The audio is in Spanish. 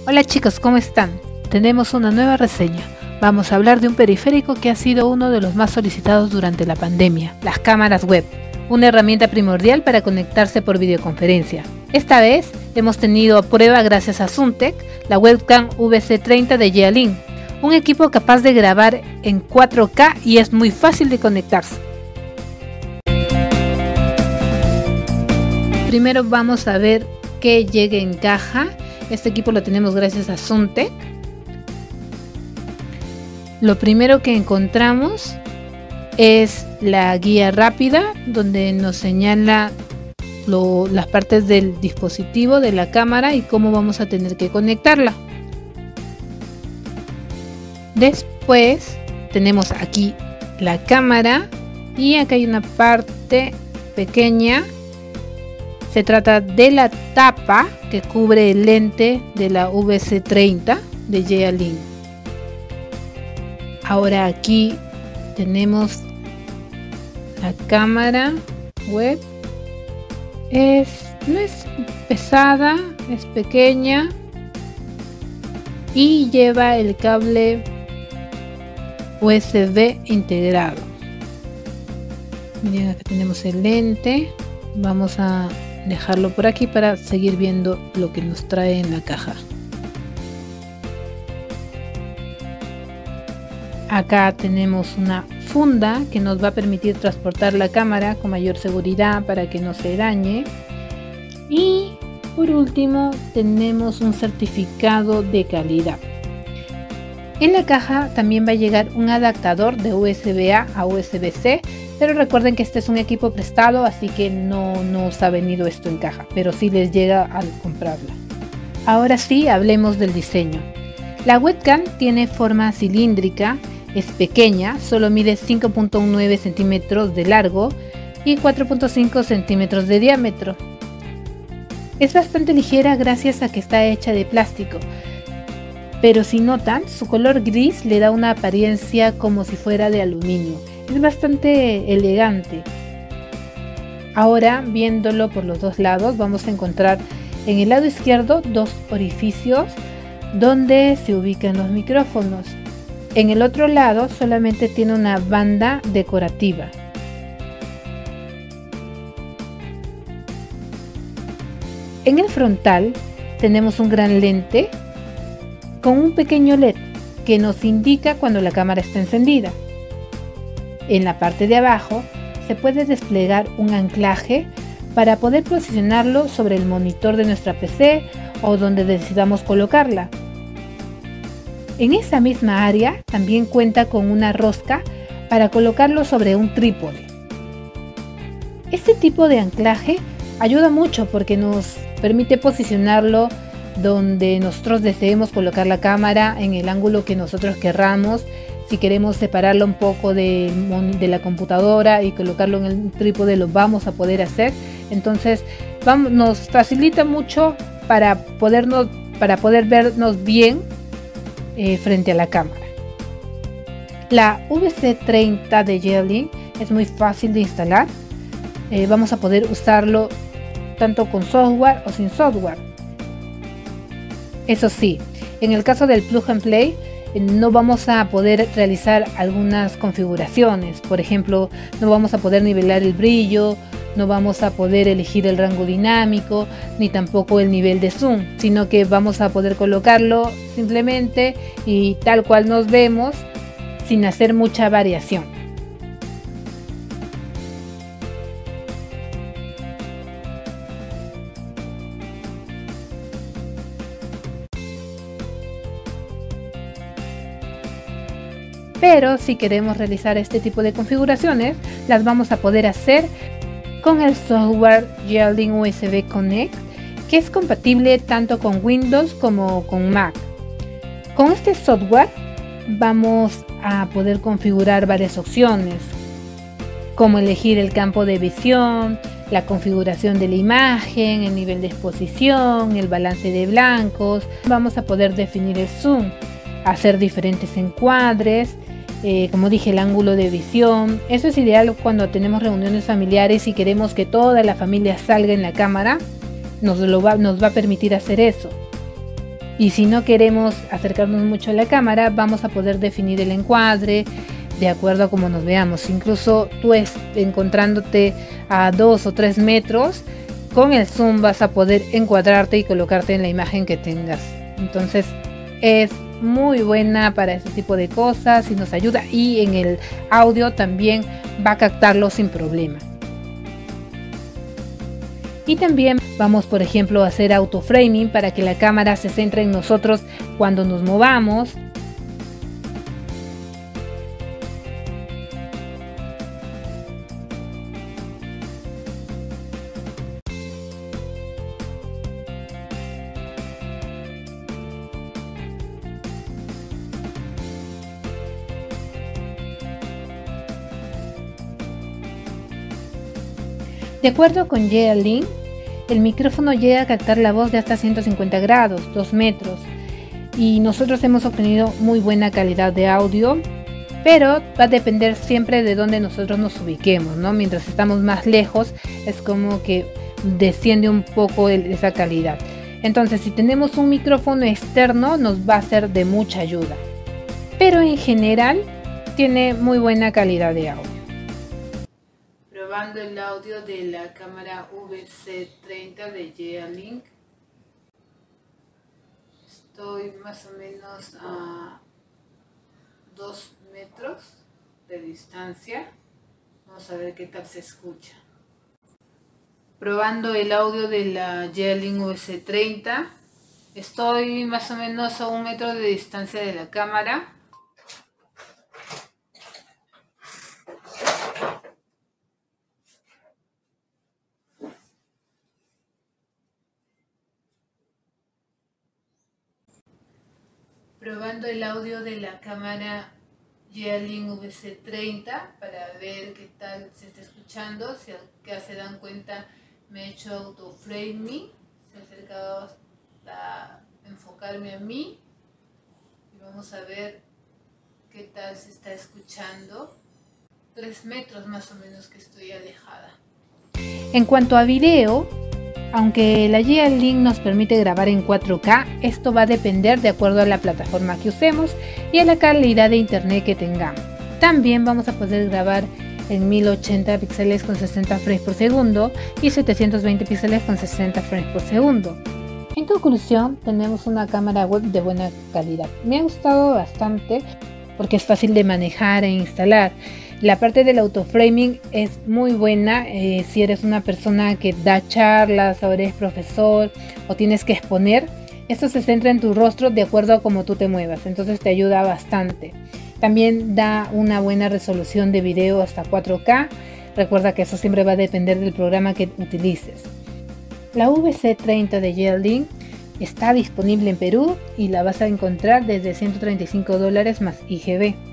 Hola chicos, ¿cómo están? Tenemos una nueva reseña. Vamos a hablar de un periférico que ha sido uno de los más solicitados durante la pandemia, las cámaras web, una herramienta primordial para conectarse por videoconferencia. Esta vez hemos tenido a prueba gracias a Zuntech la webcam VC30 de Yealink, un equipo capaz de grabar en 4K y es muy fácil de conectarse. Primero vamos a ver qué llega en caja. Este equipo lo tenemos gracias a Zuntech. Lo primero que encontramos es la guía rápida donde nos señala las partes del dispositivo, de la cámara y cómo vamos a tener que conectarla. Después tenemos aquí la cámara y acá hay una parte pequeña. Se trata de la tapa que cubre el lente de la VC30 de Yealink. Ahora aquí tenemos la cámara web. No es pesada, es pequeña y lleva el cable USB integrado. Miren, acá tenemos el lente. Vamos a dejarlo por aquí para seguir viendo lo que nos trae en la caja. Acá tenemos una funda que nos va a permitir transportar la cámara con mayor seguridad para que no se dañe. Y por último tenemos un certificado de calidad. En la caja también va a llegar un adaptador de USB-A a USB-C, pero recuerden que este es un equipo prestado, así que no nos ha venido esto en caja, pero sí les llega al comprarla. Ahora sí, hablemos del diseño. La webcam tiene forma cilíndrica, es pequeña, solo mide 5.9 centímetros de largo y 4.5 centímetros de diámetro. Es bastante ligera gracias a que está hecha de plástico, pero si notan, su color gris le da una apariencia como si fuera de aluminio. Es bastante elegante. Ahora, viéndolo por los dos lados, vamos a encontrar en el lado izquierdo dos orificios donde se ubican los micrófonos. En el otro lado solamente tiene una banda decorativa. En el frontal tenemos un gran lente con un pequeño LED que nos indica cuando la cámara está encendida. En la parte de abajo se puede desplegar un anclaje para poder posicionarlo sobre el monitor de nuestra PC o donde decidamos colocarla. En esa misma área también cuenta con una rosca para colocarlo sobre un trípode. Este tipo de anclaje ayuda mucho porque nos permite posicionarlo donde nosotros deseemos colocar la cámara, en el ángulo que nosotros querramos. Si queremos separarlo un poco de la computadora y colocarlo en el trípode, lo vamos a poder hacer. Entonces nos facilita mucho para poder vernos bien frente a la cámara. La VC30 de Yealink es muy fácil de instalar. Vamos a poder usarlo tanto con software o sin software. Eso sí, en el caso del plug and play no vamos a poder realizar algunas configuraciones. Por ejemplo, no vamos a poder nivelar el brillo, no vamos a poder elegir el rango dinámico, ni tampoco el nivel de zoom, sino que vamos a poder colocarlo simplemente y tal cual nos vemos, sin hacer mucha variación. Pero si queremos realizar este tipo de configuraciones, las vamos a poder hacer con el software Yealink USB Connect, que es compatible tanto con Windows como con Mac. Con este software vamos a poder configurar varias opciones, como elegir el campo de visión, la configuración de la imagen, el nivel de exposición, el balance de blancos. Vamos a poder definir el zoom, hacer diferentes encuadres, como dije, el ángulo de visión. Eso es ideal cuando tenemos reuniones familiares y queremos que toda la familia salga en la cámara. Nos va a permitir hacer eso. Y si no queremos acercarnos mucho a la cámara, vamos a poder definir el encuadre de acuerdo a cómo nos veamos. Incluso tú encontrándote a 2 o 3 metros, con el zoom vas a poder encuadrarte y colocarte en la imagen que tengas. Entonces es muy buena para ese tipo de cosas y nos ayuda, y en el audio también va a captarlo sin problema. Y también vamos, por ejemplo, a hacer autoframing para que la cámara se centre en nosotros cuando nos movamos. De acuerdo con Yearlink, el micrófono llega a captar la voz de hasta 150 grados, 2 metros, y nosotros hemos obtenido muy buena calidad de audio, pero va a depender siempre de dónde nosotros nos ubiquemos, ¿no? Mientras estamos más lejos es como que desciende un poco esa calidad. Entonces, si tenemos un micrófono externo nos va a ser de mucha ayuda, pero en general tiene muy buena calidad de audio. Probando el audio de la cámara VC30 de Yearlink. Estoy más o menos a 2 metros de distancia. Vamos a ver qué tal se escucha. Probando el audio de la Yearlink VC30. Estoy más o menos a 1 metro de distancia de la cámara. Probando el audio de la cámara Yearlink VC30 para ver qué tal se está escuchando. Si acá se dan cuenta, me he hecho autoframing, se ha acercado hasta enfocarme a mí y vamos a ver qué tal se está escuchando. 3 metros más o menos que estoy alejada. En cuanto a video, aunque la Yearlink nos permite grabar en 4K, esto va a depender de acuerdo a la plataforma que usemos y a la calidad de internet que tengamos. También vamos a poder grabar en 1080 píxeles con 60 frames por segundo y 720 píxeles con 60 frames por segundo. En conclusión, tenemos una cámara web de buena calidad. Me ha gustado bastante porque es fácil de manejar e instalar. La parte del autoframing es muy buena si eres una persona que da charlas o eres profesor o tienes que exponer. Esto se centra en tu rostro de acuerdo a cómo tú te muevas, entonces te ayuda bastante. También da una buena resolución de video hasta 4K. Recuerda que eso siempre va a depender del programa que utilices. La VC30 de Yearlink está disponible en Perú y la vas a encontrar desde $135 más IGB.